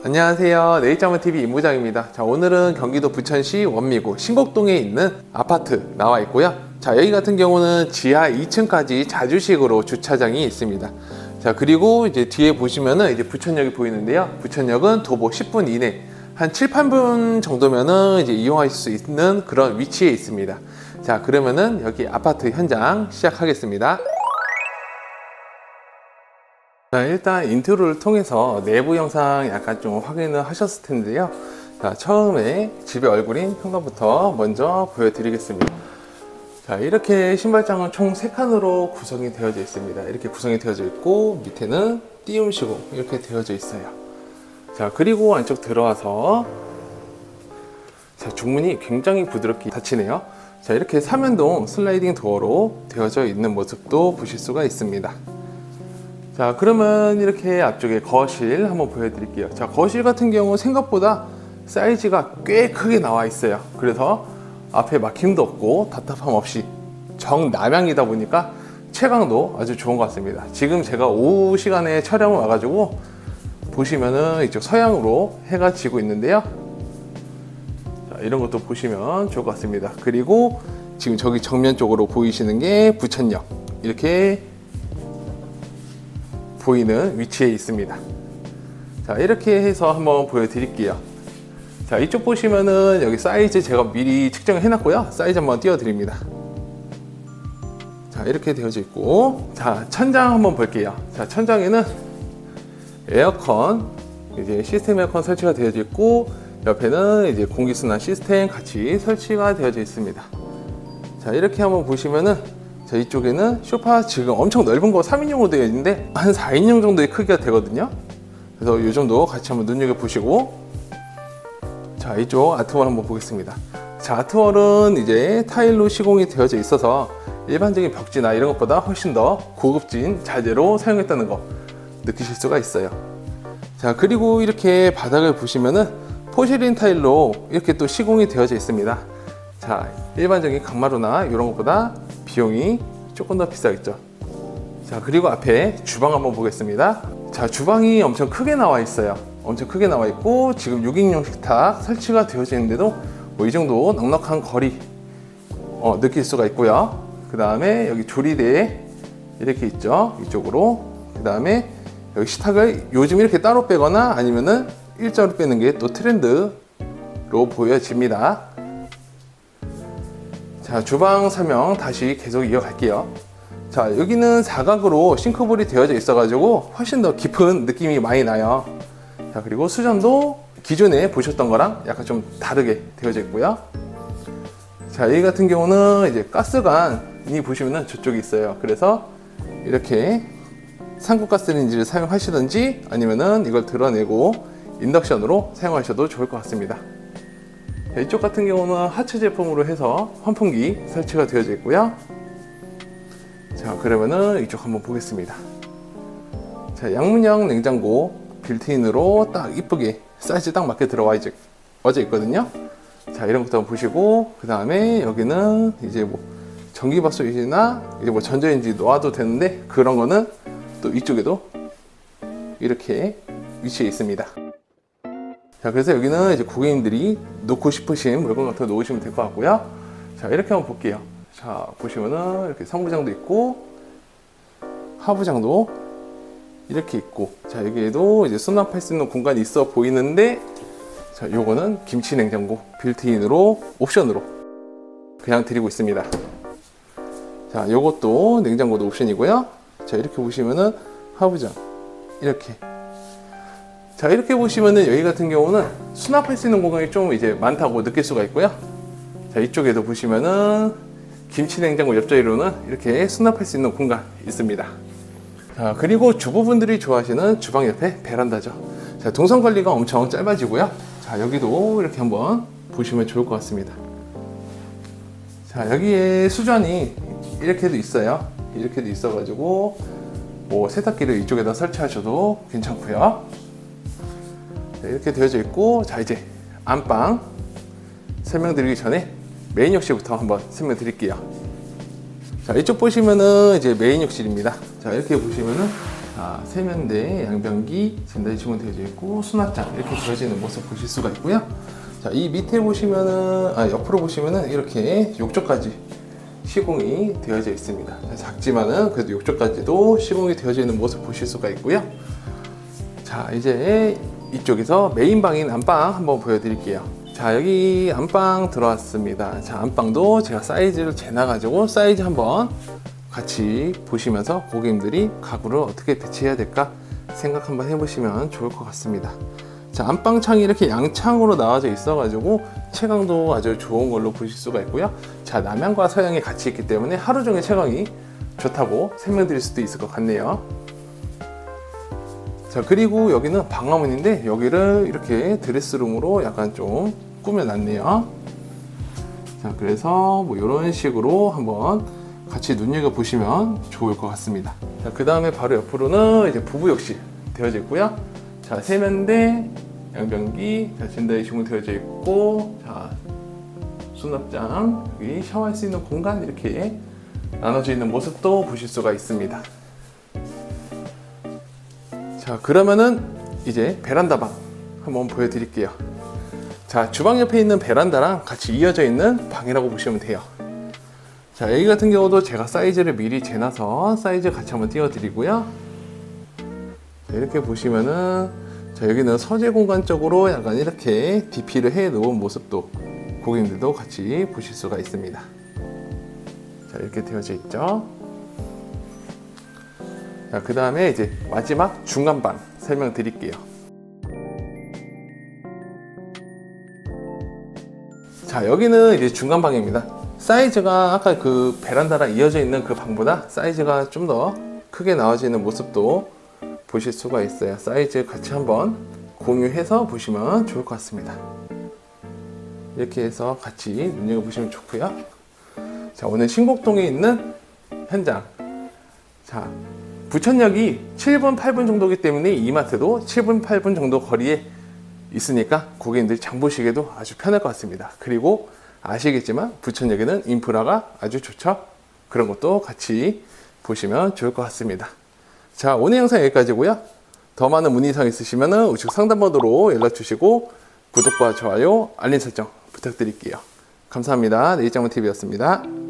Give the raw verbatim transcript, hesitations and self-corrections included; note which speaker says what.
Speaker 1: 안녕하세요, 네이처먼티비 임부장입니다. 자, 오늘은 경기도 부천시 원미구 신곡동에 있는 아파트 나와 있고요. 자, 여기 같은 경우는 지하 이 층까지 자주식으로 주차장이 있습니다. 자, 그리고 이제 뒤에 보시면은 이제 부천역이 보이는데요. 부천역은 도보 십 분 이내, 한 칠, 팔 분 정도면은 이제 이용하실 수 있는 그런 위치에 있습니다. 자, 그러면은 여기 아파트 현장 시작하겠습니다. 자, 일단 인트로를 통해서 내부 영상 약간 좀 확인을 하셨을 텐데요. 자, 처음에 집의 얼굴인 현관부터 먼저 보여드리겠습니다. 자, 이렇게 신발장은 총 세 칸으로 구성이 되어져 있습니다. 이렇게 구성이 되어져 있고 밑에는 띄움 시공 이렇게 되어져 있어요. 자, 그리고 안쪽 들어와서 자, 중문이 굉장히 부드럽게 닫히네요. 자, 이렇게 삼연동 슬라이딩 도어로 되어져 있는 모습도 보실 수가 있습니다. 자, 그러면 이렇게 앞쪽에 거실 한번 보여드릴게요. 자, 거실 같은 경우 생각보다 사이즈가 꽤 크게 나와 있어요. 그래서 앞에 막힘도 없고 답답함 없이 정남향이다 보니까 채광도 아주 좋은 것 같습니다. 지금 제가 오후 시간에 촬영을 와가지고 보시면은 이쪽 서양으로 해가 지고 있는데요. 자, 이런 것도 보시면 좋을 것 같습니다. 그리고 지금 저기 정면 쪽으로 보이시는 게 부천역 이렇게 보이는 위치에 있습니다. 자, 이렇게 해서 한번 보여드릴게요. 자, 이쪽 보시면은 여기 사이즈 제가 미리 측정을 해놨고요. 사이즈 한번 띄워드립니다. 자, 이렇게 되어져 있고, 자, 천장 한번 볼게요. 자, 천장에는 에어컨, 이제 시스템 에어컨 설치가 되어져 있고, 옆에는 이제 공기순환 시스템 같이 설치가 되어져 있습니다. 자, 이렇게 한번 보시면은 자, 이쪽에는 소파 지금 엄청 넓은 거 삼 인용으로 되어 있는데 한 사 인용 정도의 크기가 되거든요. 그래서 이 정도 같이 한번 눈여겨보시고, 자, 이쪽 아트월 한번 보겠습니다. 자, 아트월은 이제 타일로 시공이 되어져 있어서 일반적인 벽지나 이런 것보다 훨씬 더 고급진 자재로 사용했다는 거 느끼실 수가 있어요. 자, 그리고 이렇게 바닥을 보시면은 포르셀린 타일로 이렇게 또 시공이 되어져 있습니다. 자, 일반적인 강마루나 이런 것보다 비용이 조금 더 비싸겠죠. 자, 그리고 앞에 주방 한번 보겠습니다. 자, 주방이 엄청 크게 나와 있어요. 엄청 크게 나와 있고 지금 육 인용 식탁 설치가 되어져 있는데도 뭐 이 정도 넉넉한 거리 어, 느낄 수가 있고요. 그 다음에 여기 조리대 이렇게 있죠. 이쪽으로. 그 다음에 여기 식탁을 요즘 이렇게 따로 빼거나 아니면은 일자로 빼는 게 또 트렌드로 보여집니다. 자, 주방 설명 다시 계속 이어갈게요. 자, 여기는 사각으로 싱크볼이 되어져 있어 가지고 훨씬 더 깊은 느낌이 많이 나요. 자, 그리고 수전도 기존에 보셨던 거랑 약간 좀 다르게 되어져 있고요. 자, 여기 같은 경우는 이제 가스관이 보시면은 저쪽에 있어요. 그래서 이렇게 상구가스레인지를 사용하시든지 아니면은 이걸 드러내고 인덕션으로 사용하셔도 좋을 것 같습니다. 자, 이쪽 같은 경우는 하츠 제품으로 해서 환풍기 설치가 되어져 있고요. 자, 그러면은 이쪽 한번 보겠습니다. 자, 양문형 냉장고 빌트인으로 딱 이쁘게 사이즈 딱 맞게 들어와 어져 있거든요. 자, 이런 것도 한번 보시고, 그 다음에 여기는 이제 뭐 전기밥솥이나 이제 뭐 전자레인지 놓아도 되는데 그런 거는 또 이쪽에도 이렇게 위치해 있습니다. 자, 그래서 여기는 이제 고객님들이 놓고 싶으신 물건 같은 거 놓으시면 될 것 같고요. 자, 이렇게 한번 볼게요. 자, 보시면은 이렇게 상부장도 있고 하부장도 이렇게 있고, 자, 여기에도 이제 수납할 수 있는 공간이 있어 보이는데, 자, 요거는 김치 냉장고 빌트인으로 옵션으로 그냥 드리고 있습니다. 자, 요것도 냉장고도 옵션이고요. 자, 이렇게 보시면은 하부장 이렇게. 자, 이렇게 보시면은 여기 같은 경우는 수납할 수 있는 공간이 좀 이제 많다고 느낄 수가 있고요. 자, 이쪽에도 보시면은 김치 냉장고 옆자리로는 이렇게 수납할 수 있는 공간 있습니다. 자, 그리고 주부분들이 좋아하시는 주방 옆에 베란다죠. 자, 동선 관리가 엄청 짧아지고요. 자, 여기도 이렇게 한번 보시면 좋을 것 같습니다. 자, 여기에 수전이 이렇게도 있어요. 이렇게도 있어가지고 뭐 세탁기를 이쪽에다 설치하셔도 괜찮고요. 자, 이렇게 되어져 있고, 자, 이제 안방 설명드리기 전에 메인 욕실부터 한번 설명드릴게요. 자, 이쪽 보시면은 이제 메인 욕실입니다. 자, 이렇게 보시면은 자, 세면대, 양변기, 젠다이식으로 되어져 있고 수납장 이렇게 되어져 있는 모습 보실 수가 있고요. 자, 이 밑에 보시면은, 아, 옆으로 보시면은 이렇게 욕조까지 시공이 되어져 있습니다. 작지만은 그래도 욕조까지도 시공이 되어져 있는 모습 보실 수가 있고요. 자, 이제 이쪽에서 메인 방인 안방 한번 보여드릴게요. 자, 여기 안방 들어왔습니다. 자, 안방도 제가 사이즈를 재놔가지고 사이즈 한번 같이 보시면서 고객님들이 가구를 어떻게 배치해야 될까 생각 한번 해보시면 좋을 것 같습니다. 자, 안방창이 이렇게 양창으로 나와져 있어가지고 채광도 아주 좋은 걸로 보실 수가 있고요. 자, 남향과 서향이 같이 있기 때문에 하루 종일 채광이 좋다고 설명드릴 수도 있을 것 같네요. 자, 그리고 여기는 방화문인데 여기를 이렇게 드레스룸으로 약간 좀 꾸며놨네요. 자, 그래서 뭐 이런 식으로 한번 같이 눈여겨보시면 좋을 것 같습니다. 자, 그 다음에 바로 옆으로는 이제 부부 욕실 되어져 있고요. 자, 세면대, 양변기, 자, 젠다이식으로 되어져 있고, 자, 수납장, 여기 샤워할 수 있는 공간 이렇게 나눠져 있는 모습도 보실 수가 있습니다. 자, 그러면은 이제 베란다 방 한번 보여드릴게요. 자, 주방 옆에 있는 베란다랑 같이 이어져 있는 방이라고 보시면 돼요. 자, 여기 같은 경우도 제가 사이즈를 미리 재놔서 사이즈 같이 한번 띄워드리고요. 자, 이렇게 보시면은, 자, 여기는 서재 공간 쪽으로 약간 이렇게 디피를 해 놓은 모습도 고객님들도 같이 보실 수가 있습니다. 자, 이렇게 되어져 있죠. 자, 그 다음에 이제 마지막 중간방 설명드릴게요. 자, 여기는 이제 중간방입니다. 사이즈가 아까 그 베란다랑 이어져 있는 그 방보다 사이즈가 좀 더 크게 나와지는 모습도 보실 수가 있어요. 사이즈 같이 한번 공유해서 보시면 좋을 것 같습니다. 이렇게 해서 같이 눈여겨보시면 좋고요. 자, 오늘 신곡동에 있는 현장. 자, 부천역이 칠 분, 팔 분 정도이기 때문에 이마트도 칠 분, 팔 분 정도 거리에 있으니까 고객님들이 장 보시기에도 아주 편할 것 같습니다. 그리고 아시겠지만 부천역에는 인프라가 아주 좋죠. 그런 것도 같이 보시면 좋을 것 같습니다. 자, 오늘 영상 여기까지고요. 더 많은 문의사항 있으시면 우측 상담번호로 연락 주시고 구독과 좋아요, 알림 설정 부탁드릴게요. 감사합니다. 내일장문티비였습니다.